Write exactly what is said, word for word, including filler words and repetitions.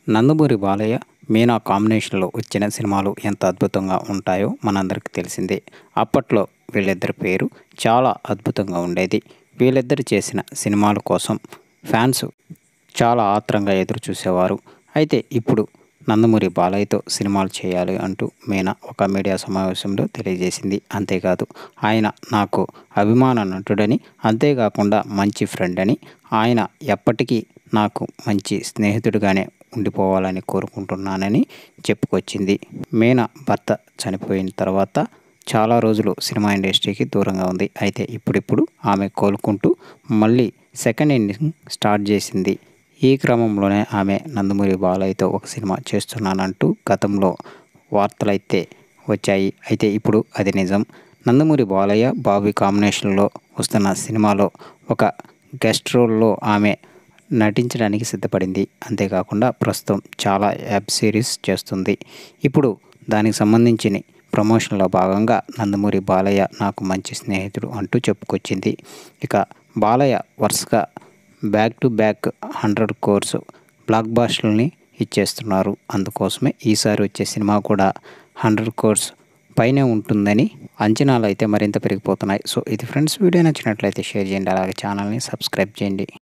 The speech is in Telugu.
నందమూరి బాలయ్య, మీనా కాంబినేషన్‌లో వచ్చిన సినిమాలు ఎంత అద్భుతంగా ఉంటాయో మనందరికీ తెలిసిందే. అప్పట్లో వీళ్ళిద్దరి పేరు చాలా అద్భుతంగా ఉండేది. వీళ్ళిద్దరు చేసిన సినిమాల కోసం ఫ్యాన్స్ చాలా ఆత్రంగా ఎదురు చూసేవారు. అయితే ఇప్పుడు నందమూరి బాలయ్యతో సినిమాలు చేయాలి అంటూ మీనా ఒక మీడియా సమావేశంలో తెలియజేసింది. అంతేకాదు ఆయన నాకు అభిమాన నటుడని, అంతేకాకుండా మంచి ఫ్రెండ్ అని, ఆయన ఎప్పటికీ నాకు మంచి స్నేహితుడిగానే ఉండిపోవాలని కోరుకుంటున్నానని చెప్పుకొచ్చింది. మీనా భర్త చనిపోయిన తర్వాత చాలా రోజులు సినిమా ఇండస్ట్రీకి దూరంగా ఉంది. అయితే ఇప్పుడిప్పుడు ఆమె కోలుకుంటూ మళ్ళీ సెకండ్ ఇన్నింగ్ స్టార్ట్ చేసింది. ఈ క్రమంలోనే ఆమె నందమూరి బాలయ్యతో ఒక సినిమా చేస్తున్నానంటూ గతంలో వార్తలైతే వచ్చాయి. అయితే ఇప్పుడు అది నిజం. నందమూరి బాలయ్య, బాబీ కాంబినేషన్‌లో వస్తున్న సినిమాలో ఒక గెస్ట్ రోల్‌లో ఆమె నటించడానికి సిద్ధపడింది. అంతేకాకుండా ప్రస్తుతం చాలా వెబ్ సిరీస్ చేస్తుంది. ఇప్పుడు దానికి సంబంధించిన ప్రమోషన్‌లో భాగంగా నందమూరి బాలయ్య నాకు మంచి స్నేహితుడు అంటూ చెప్పుకొచ్చింది. ఇక బాలయ్య వరుసగా back to back hundred crores block బస్టర్‌లని ఇచ్చేస్తున్నారు. అందుకోసమే ఈసారి వచ్చే సినిమా కూడా హండ్రెడ్ కోర్స్ పైనే ఉంటుందని అంచనాలు అయితే మరింత పెరిగిపోతున్నాయి. సో ఇది ఫ్రెండ్స్, వీడియో నచ్చినట్లయితే షేర్ చేయండి. అలాగే ఛానల్‌ని సబ్స్క్రైబ్ చేయండి.